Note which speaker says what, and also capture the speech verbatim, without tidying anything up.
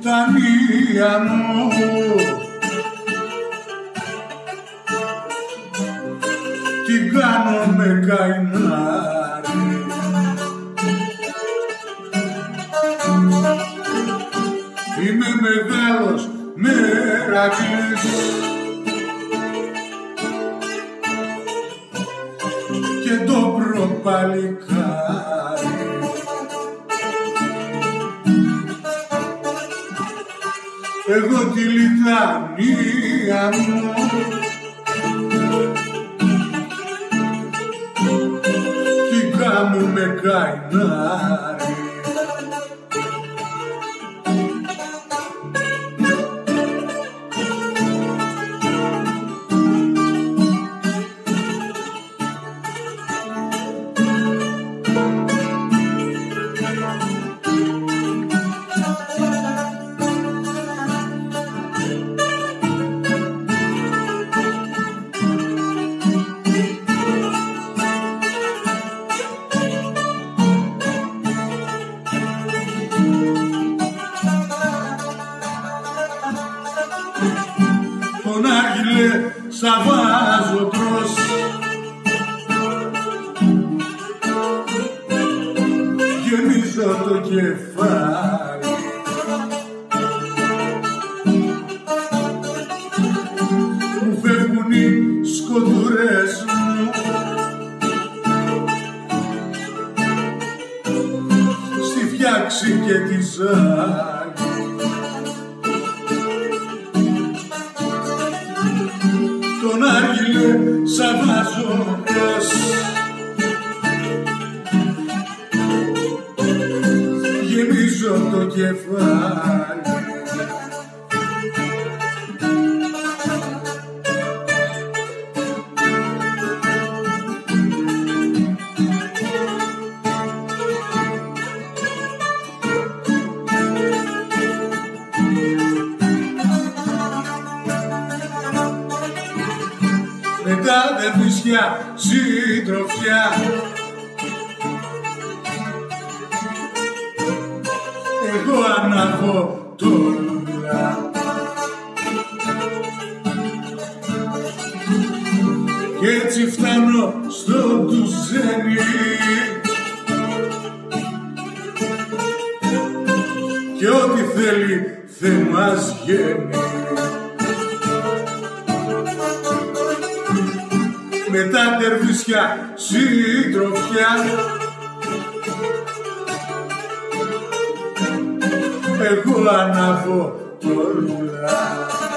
Speaker 1: πουτανία μου. Την κάνω με καημάρι. Είμαι μεγάλος Μερακλής και το προπαλικάρι. Εγώ τη λιτανία μου την κάνω με καημάρι. Τον Άγγελε σαν βάζω τρως γεμίζω το κεφάλι. Μου φεύγουν οι σκοτουρές μου στη φτιάξη και τη ζάλη. Τον Άγγελε σαν βάζω τρως γεμίζω το κεφάλι. Μετά δεν βρίσκια συντροφιά εγώ ανάβω το λουλά κι έτσι φτάνω στο τουζένι και ό,τι θέλει Θεέ μας γίνει. Μετά τερβίσια συντροφιά εγώ ανάβω το λουλά.